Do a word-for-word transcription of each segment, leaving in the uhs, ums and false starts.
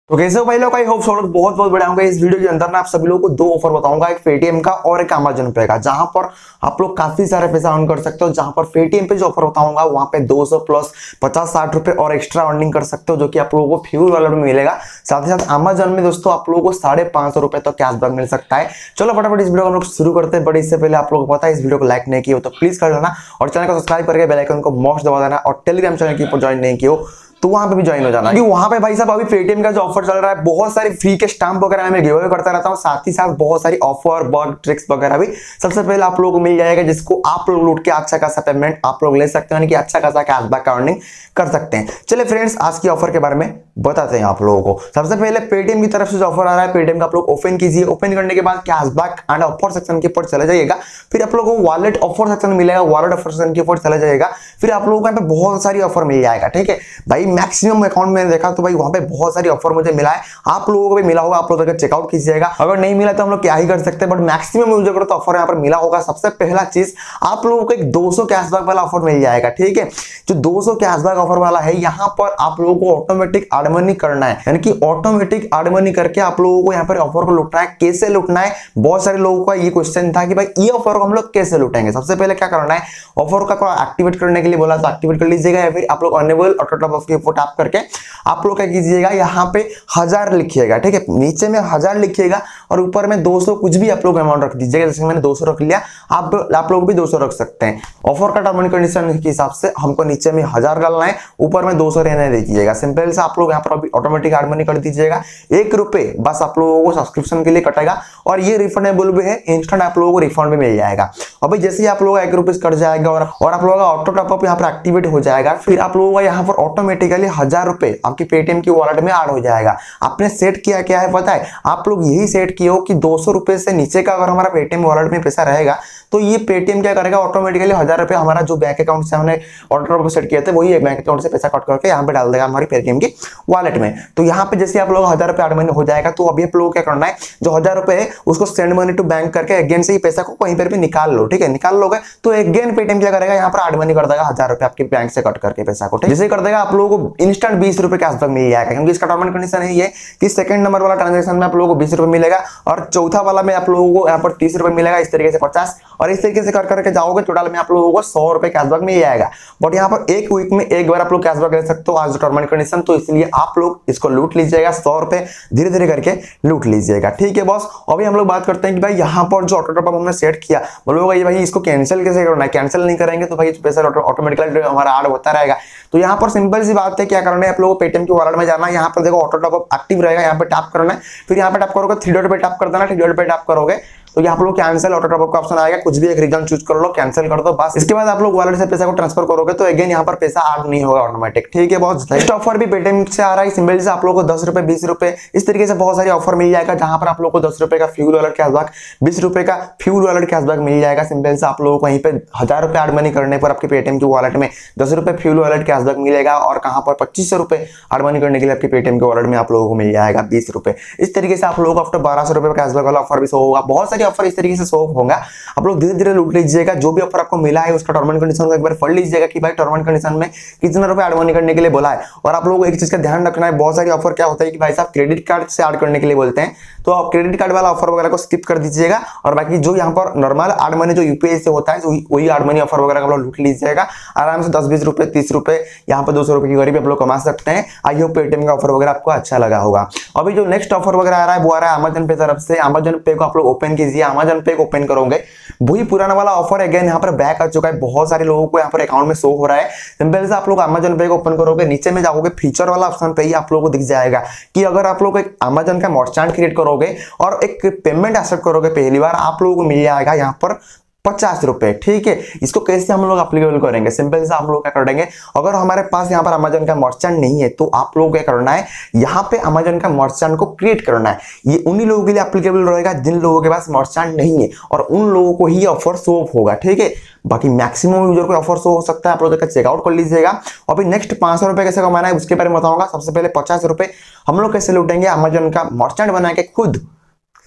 तो कैसे हो भाई लोग, आई होप सब लोग बहुत बहुत बढ़िया होंगे। इस वीडियो के अंदर ना आप सभी लोगों को दो ऑफर बताऊंगा, एक पेटीएम का और एक अमेजन पे का, जहां पर आप लोग काफी सारे पैसा अर्न कर सकते हो। जहां पर पेटीएम पे जो ऑफर बताऊंगा वहां पे दो सौ प्लस पचास साठ रुपए और एक्स्ट्रा अर्निंग कर सकते हो, जो कि आप लोगों को फ्यूल वॉलेट में मिलेगा। साथ ही साथ अमेजन में दोस्तों आप लोगों को साढ़े पांच सौ रुपए तक कैशबैक मिल सकता है। चलो फटाफट इस वीडियो को हम लोग शुरू करते हैं। बट इससे पहले आप लोगों को पता है इस वीडियो को लाइक नहीं किया हो तो प्लीज कर देना, और चैनल को सब्सक्राइब करके बेल आइकन को मॉस्ट दबा देना, और टेलीग्राम चैनल के ऊपर ज्वाइन नहीं किया हो तो वहां पे भी ज्वाइन हो जाना, क्योंकि वहां पे भाई साहब अभी पेटीएम का जो ऑफर चल रहा है, बहुत सारी फ्री के स्टैम्प वगैरह मैं गिव अवे करता रहता हूं। साथ ही साथ बहुत सारी ऑफर बग ट्रिक्स वगैरह भी सबसे पहले आप लोगों को मिल जाएगा, जिसको आप लोग लूट के अच्छा खासा पेमेंट आप लोग ले सकते हैं, यानी कि अच्छा खासा कैशबैक अर्निंग कर सकते हैं। चलिए फ्रेंड्स, आज की ऑफर के बारे में बताते हैं आप लोगों को। सबसे पहले पेटीएम की तरफ से जो ऑफर आ रहा है, पेटीएम का आप लोग ओपन कीजिए। ओपन करने के बाद कैशबैक एंड ऑफर सेक्शन के ऊपर चले जाइएगा। फिर आप लोगों को वॉलेट ऑफर सेक्शन मिलेगा, वॉलेट ऑफर सेक्शन के ऊपर चले जाइएगा। फिर आप लोगों को यहाँ पे बहुत सारी ऑफर मिल जाएगा। ठीक है भाई, मैक्सिमम अकाउंट मैंने देखा तो भाई वहां पे बहुत सारी ऑफर मुझे मिला है, आप लोगों को भी मिला होगा, आप लोग जाकर चेकआउट कीजिएगा। अगर नहीं मिला तो हम लोग क्या ही कर सकते हैं, बट मैक्सिमम यूजर को तो ऑफर यहाँ पर मिला होगा। सबसे पहला चीज, आप लोगों को एक दो सौ कैशबैक वाला ऑफर मिल जाएगा। ठीक है, जो दो सौ कैशबैक ऑफर वाला है, यहाँ पर आप लोगों को ऑटोमेटिक अर्न मनी करना है, यानी कि ऑटोमेटिक अर्न मनी करके आप लोगों को यहाँ पर ऑफर को लूटना है। कैसे लूटना है, बहुत सारे लोगों का ये क्वेश्चन था कि भाई ये ऑफर को हम लोग कैसे लूटेंगे। सबसे पहले क्या करना है, ऑफर का एक्टिवेट करने के लिए बोला तो एक्टिवेट कर लीजिएगा, या फिर आप लोग अनेबल ऑटो टॉप ऑफ के ऊपर टैप करके आप लोग क्या कीजिएगा, यहाँ पे हजार लिखिएगा। ठीक है, नीचे में हजार लिखिएगा और ऊपर में दो सौ कुछ भी आप लोग अमाउंट रख दीजिएगा। जैसे मैंने दो सौ रख लिया, आप आप लोग भी दो सौ रख सकते हैं। ऑफर का टर्म एंड कंडीशन के हिसाब से हमको नीचे में हजार डालना है, ऊपर में दो सौ रहने दीजिएगा। सिंपल से आप लोग यहाँ पर ऑटोमेटिक अर्न मनी कर दीजिएगा। एक रुपए बस आप लोगों को सब्सक्रिप्शन के लिए कटेगा, और ये रिफंडेबल भी है, इंस्टेंट आप लोगों को रिफंड भी मिल जाएगा। अभी जैसे ही आप लोगों का एक रुपीज कट जाएगा और, और आप लोगों का ऑटो टॉपअप यहाँ पर एक्टिवेट हो जाएगा, फिर आप लोगों का यहाँ पर ऑटोमेटिकली हजार रुपए आपकी पेटीएम की वॉलेट में ऐड हो जाएगा। आपने सेट किया क्या है पता है, आप लोग यही सेट किए हो कि दो सौ रुपए से नीचे का अगर हमारा पेटीएम वॉलेट में पैसा रहेगा तो ये पेटीएम क्या करेगा, ऑटोमेटिकली हजार रुपए हमारा जो बैंक अकाउंट से हमने ऑटो सेट किया था वही एक बैंक अकाउंट से पैसा कट करके यहाँ पे डाल देगा हमारी पेटीएम की वॉलेट में। तो यहाँ पे जैसे आप लोग हजार रुपए अर्न मनी हो जाएगा, तो अभी आप लोग क्या करना है, जो हजार रुपए है उसको सेंड मनी टू बैंक करके अगेन से ही पैसा को कहीं पर भी निकाल लो। ठीक है, निकाल लोगे तो अगेन पेटीएम क्या करेगा, यहाँ पर अर्न मनी कर देगा हजार रुपए आपके बैंक से कट करके पैसा को। जैसे कर देगा आप लोगों को इंस्टेंट बीस रुपए कैशबैक मिल जाएगा, क्योंकि इसका टर्म एंड कंडीशन है ये कि सेकंड नंबर वाला ट्रांजैक्शन में आप लोगों को बीस रुपए मिलेगा, और चौथा वाला में आप लोगों को यहाँ पर तीस रुपए मिलेगा, इस तरीके से पचास, और इस तरीके से कर करके जाओगे टोटल में आप लोगों को सौ रुपए कैशबैक मिल जाएगा। बट यहाँ पर एक वीक में एक बार आप लोग कैशबैक ले सकते हो आज टर्म एंड कंडीशन, तो इसलिए आप लोग इसको लूट लीजिएगा, सौ रुपए धीरे धीरे करके लूट लीजिएगा। ठीक है बॉस, अभी हम लोग बात करते हैं कि भाई यहाँ पर जो ऑटो टॉपअप हमने सेट किया, बोलोगे ये भाई इसको कैंसिल कैसे करना है, कैंसिल नहीं करेंगे तो भाई पैसा ऑटोमेटिकली हमारा ऐड होता रहेगा। तो यहाँ पर सिंपल सी बात है, क्या करना है, आप लोगों को पेटीएम की वॉलेट में जाना है, यहाँ पर देखो ऑटो टॉपअप एक्टिव रहेगा, यहाँ पे टैप करना है, फिर यहाँ पे टैप करोगे, थ्री डॉट पे टैप कर देना, थ्री डॉट पे टैप करोगे तो यहाँ पर लोग कैंसिल ऑटो टॉपअप का ऑप्शन आएगा, कुछ भी एक रीजन चूज कर लो, कैंसिल कर दो बस। इसके बाद आप लोग वॉलेट से पैसा को ट्रांसफर करोगे तो अगेन यहाँ पर पैसा ऐड नहीं होगा ऑटोमेटिक। ठीक है बहुत नेक्स्ट ऑफर भी पेटीएम से आ रहा है, सिंपल से आप लोगों को दस रुपए बीस रुपए इस तरीके से बहुत सारी ऑफर मिल जाएगा, जहां पर आप लोग को दस रुपए का फ्यूल वॉलेट कैशबैक, बीस रुपए का फ्यूल वॉलेट कैशबैक मिल जाएगा। सिंपल से आप लोगों को वहीं पे हजार रुपए ऐड मनी करने पर आपके पेटीएम की वॉलेट में दस रुपए फ्यूल वॉलेट कैशबैक मिलेगा, और कहां पर पच्चीस सौ रुपए ऐड मनी करने के लिए आपके पेटीएम के वॉलेट में आप लोगों को मिल जाएगा बीस रुपए। इस तरीके से आप लोगों को आफ्टर बारह सौ रुपए कैशबैक वाला ऑफर भी शो होगा। बहुत सारी ऑफर इस तरीके से होगा, आप लोग धीरे धीरे लूट लीजिएगा। जो भी ऑफर आपको मिला है उसका टर्म एंड कंडीशन को एक बार पढ़ लीजिएगा कि भाई टर्म एंड कंडीशन में कितना रुपए ऐड मनी करने के लिए बोला है। और आप लोगों को एक चीज का ध्यान रखना है, बहुत सारी ऑफर क्या होता है कि भाई साहब क्रेडिट कार्ड से ऐड करने के लिए बोलते हैं, तो आप क्रेडिट कार्ड वाला ऑफर वगैरह को स्किप कर दीजिएगा, और बाकी जो यहाँ पर नॉर्मल ऐड मनी जो यूपीआई से होता है वही ऐड मनी ऑफर वगैरह आप लोग लूट लीजिएगा आराम से। दस बीस रुपए तीस रुपए यहाँ पर दो सौ रुपए की गरीबी आप लोग कमा सकते हैं। आई होप पेटीएम का ऑफर वगैरह आपको अच्छा लगा होगा। अभी जो नेक्स्ट ऑफर वगैरह आ रहा है वो आ रहा है अमेजन पे तरफ से। अमेजन पे को आप लोग ओपन कीजिए, अमेजन पे को ओपन करोगे, वही पुराना वाला ऑफर अगेन यहाँ पर बैक आ चुका है। बहुत सारे लोगों को यहाँ पर अकाउंट में शो हो रहा है। सिंपल से आप लोग अमेजन पे को ओपन करोगे, नीचे में जाओगे फीचर वाला ऑप्शन पे ही आप लोगों को दिख जाएगा कि अगर आप लोग एक अमेजन का मर्चेंट क्रिएट करोगे और एक पेमेंट एक्सेप्ट करोगे पहली बार, आप लोगों को मिल जाएगा यहाँ पर पचास रुपए। ठीक है, इसको कैसे हम लोग अप्लीकेबल करेंगे, सिंपल से आप लोग क्या करेंगे, अगर हमारे पास यहाँ पर अमेजन का मर्चेंट नहीं है तो आप लोग क्या करना है, यहाँ पे अमेजन का मर्चेंट को क्रिएट करना है। ये उन्हीं लोगों के लिए अप्लीकेबल रहेगा जिन लोगों के पास मर्चेंट नहीं है, और उन लोगों को ही ऑफर शो होगा। ठीक है, बाकी मैक्सिमम यूजर को ऑफर शो हो सकता है, आप लोग चेकआउट कर लीजिएगा। अभी नेक्स्ट पांच सौ रुपए कैसे कमाना है उसके बारे में बताऊंगा। सबसे पहले पचास रुपए हम लोग कैसे लूटेंगे, अमेजन का मर्चेंट बना के खुद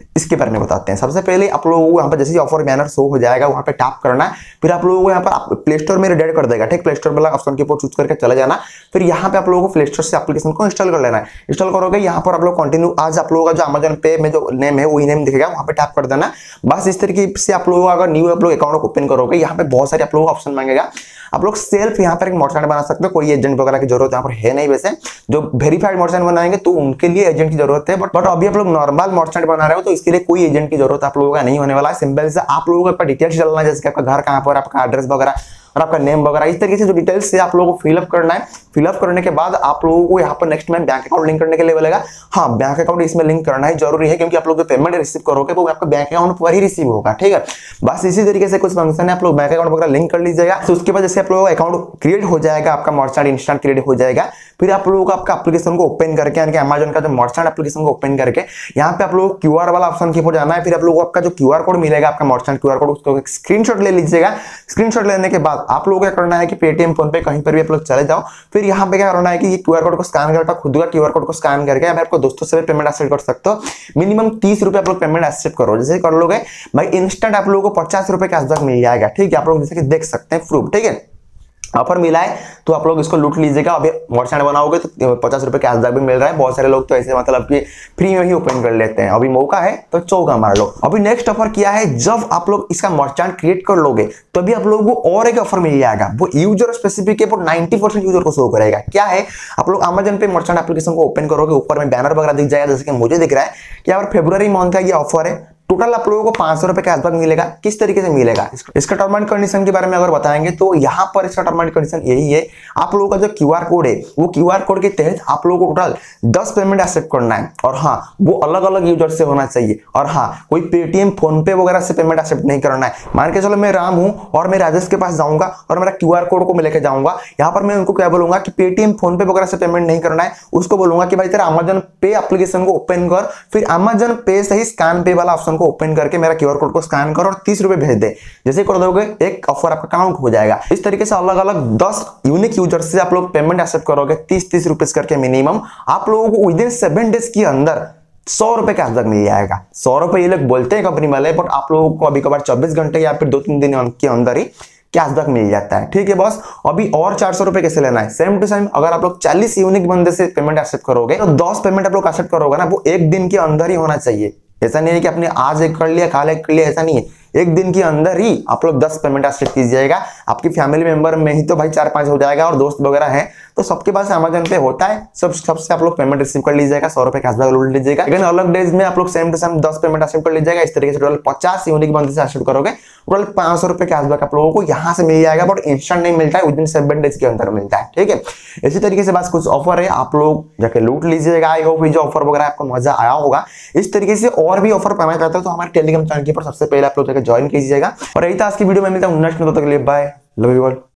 इसके बारे में बताते हैं। सबसे पहले आप लोगों को यहाँ पर जैसे ऑफर बैनर शो हो जाएगा वहाँ पे टैप करना है, फिर आप लोगों को यहाँ पर प्ले स्टोर में रिडायरेक्ट कर देगा, ठीक। प्ले स्टोर वाला ऑप्शन के ऊपर चूज करके चले जाना, फिर यहाँ पे आप लोगों को प्ले स्टोर से एप्लीकेशन को इंस्टॉल कर लेना है। इंस्टॉल करोगे यहाँ पर आप लोग कंटिन्यू, आज आप लोगों का जो अमेजन पे में जो नेम है वही नेम दिखेगा, वहाँ पे टैप कर देना। बस इस तरीके से आप लोगों का अगर न्यू आप लोग अकाउंट ओपन करोगे, यहाँ पे बहुत सारे आप लोगों को ऑप्शन मांगेगा। आप लोग सेल्फ यहाँ पर एक मर्चेंट बना सकते हो, कोई एजेंट वगैरह की जरूरत यहाँ पर है नहीं। वैसे जो वेरीफाइड मर्चेंट बनाएंगे तो उनके लिए एजेंट की जरूरत है, बट बट अभी आप लोग नॉर्मल मर्चेंट बना रहे हो तो इसके लिए कोई एजेंट की जरूरत आप लोगों का नहीं होने वाला है। सिंपल से आप लोगों को डिटेल्स डालना है, जैसे आपका घर कहाँ पर, आपका एड्रेस वगैरह और आपका नेम वगैरह, इस तरीके से जो डिटेल्स से आप लोगों को फिलअप करना है। फिलअप करने के बाद आप लोगों को यहाँ पर नेक्स्ट में बैंक अकाउंट लिंक करने के लिए बोलेगा। हाँ, बैंक अकाउंट इसमें लिंक करना है, जरूरी है, क्योंकि आप लोग जो पेमेंट रिसीव करोगे वो आपका बैंक अकाउंट पर ही रिसीव होगा, ठीक है। बस इसी तरीके से कुछ फंक्शन है, आप लोग बैंक अकाउंट वगैरह लिंक कर लीजिएगा। तो उसके बाद जैसे आप लोगों का अकाउंट क्रिएट हो जाएगा, आपका मर्चेंट इंस्टेंट क्रिएट हो जाएगा, फिर आप लोगों को आपका एप्लीकेशन को ओपन करके, यानी कि अमेजन का जो मर्चेंट एप्लीकेशन को ओपन करके यहाँ पे आप लोगों को क्यूआर वाला ऑप्शन के ऊपर जाना है। फिर आप लोगों को आपका जो क्यूआर कोड मिलेगा, आपका मर्चेंट क्यूआर कोड, उसको एक स्क्रीनशॉट ले लीजिएगा। स्क्रीनशॉट लेने के बाद आप लोगों को क्या करना है कि पेटीएम, फोन पे कहीं पर भी आप लोग चले जाओ, फिर यहाँ पे क्या करना है कि ये क्यूआर कोड को स्कैन करके, खुद का क्यूआर कोड को स्कैन करके आप आपको दोस्तों से भी पेमेंट एक्सेप्ट कर सकते हो। मिनिमम तीस रुपए आप लोग पेमेंट एक्सेप्ट करो, जैसे कर लोगे भाई इंस्टेंट आप लोगों को पचास रुपए कैशबैक मिल जाएगा, ठीक है। आप लोग जैसे कि देख सकते हैं प्रूफ, ठीक है। ऑफर मिला है तो आप लोग इसको लूट लीजिएगा। अभी मर्चेंट बनाओगे तो पचास रुपए कैशबैक भी मिल रहा है। बहुत सारे लोग तो ऐसे मतलब कि फ्री में ही ओपन कर लेते हैं। अभी मौका है तो चौका मार लो। अभी नेक्स्ट ऑफर क्या है, जब आप लोग इसका मर्चेंट क्रिएट कर लोगे तो अभी आप लोगों को और एक ऑफर मिल जाएगा। वो यूजर स्पेसिफिक है, वो नाइंटी परसेंट यूजर को शो करेगा। क्या है, आप लोग अमेजन पे मर्चेंट एप्लीकेशन को ओपन करोगे, ऊपर में बैनर वगैरह दिख जाएगा, जैसे कि मुझे दिख रहा है कि यार फरवरी मंथ का ये ऑफर है। टोटल आप लोगों को पांच सौ रुपए कैशबैक मिलेगा। किस तरीके से मिलेगा, इसका टर्म एंड कंडीशन के बारे में अगर बताएंगे तो यहाँ पर इसका टर्म एंड कंडीशन यही है, आप लोगों का जो क्यूआर कोड है वो क्यूआर कोड के तहत आप लोगों को टोटल दस पेमेंट एक्सेप्ट करना है। और हाँ, वो अलग अलग यूजर से होना चाहिए। और हाँ, कोई पेटीएम, फोन पे वगैरह से पेमेंट एक्सेप्ट नहीं करना है। मान के चलो मैं राम हूं और मैं राजेश के पास जाऊंगा और मेरा क्यूआर कोड को मैं लेके जाऊंगा, यहाँ पर मैं उनको क्या बोलूंगा कि पेटीएम, फोन पे वगैरह से पेमेंट नहीं करना है। उसको बोलूंगा कि भाई तेरा अमेजन पे एप्लीकेशन को ओपन कर, फिर अमेजन पे से ही स्कैन पे वाला ऑप्शन को ओपन करके मेरा क्यूआर कोड को स्कैन करो और तीस रुपए भेज दे। जैसे कर दोगे एक ऑफर आपका काउंट हो जाएगा। इस तरीके से अलग अलग दस यूनिक यूजर से आप लोग पेमेंट एक्सेप्ट करोगे, तीस तीस रुपए करके मिनिमम। आप लोगों को विद इन सेवन डेज के अंदर सौ रुपए कैशबैक मिल जाएगा। सौ रुपए ये लोग बोलते हैं कंपनी वाले, बट आप लोगों को अभी कभार चौबीस घंटे या फिर दो तीन दिन के अंदर ही कैशबैक मिल जाता है, ठीक है बॉस। अभी और चार सौ रुपए कैसे लेना है, सेम टू सेम अगर आप लोग चालीस यूनिक बंदे से पेमेंट एक्सेप्ट करोगे तो दस पेमेंट आप लोग एक्सेप्ट करोगे ना, वो एक दिन के अंदर ही होना चाहिए। ऐसा नहीं है कि आपने आज एक कर लिया, कल एक कर लिया, ऐसा नहीं है। एक दिन के अंदर ही आप लोग दस पेमेंट एक्सेप्ट कीजिएगा। आपकी फैमिली मेंबर में ही तो भाई चार पांच हो जाएगा और दोस्त वगैरह है तो सबके पास अमेजन पे होता है, सब सबसे आप लोग पेमेंट रिसीव कर लीजिएगा, सौ रुपए कैशबैक लूट लीजिएगा। लेकिन अलग डेज में आप लोग सेम टू सेम दस पेमेंट एक्सेप्ट कर लीजिएगा। इस तरीके से टोटल पचास यूनिक बंदे से एक्सेप्ट करोगे, टोटल पांच सौ रुपए कैशबैक आप लोगों को यहाँ से मिल जाएगा। बट इंस्टेंट नहीं मिलता है, विद इन सेवन डेज के अंदर मिलता है, ठीक है। इसी तरीके से बस कुछ ऑफर है, आप लोग जाके लूट लीजिएगा। आई होप ये जो ऑफर वगैरह आपको मजा आया होगा। इस तरीके से और भी ऑफर पाना चाहते हो तो हमारे टेलीग्राम चैनल के ऊपर सबसे पहले आप लोग जाकर ज्वाइन कीजिएगा। और यही था आज की वीडियो में, मिलता हूं नेक्स्ट वीडियो, तक के लिए बाय, लव यू ऑल।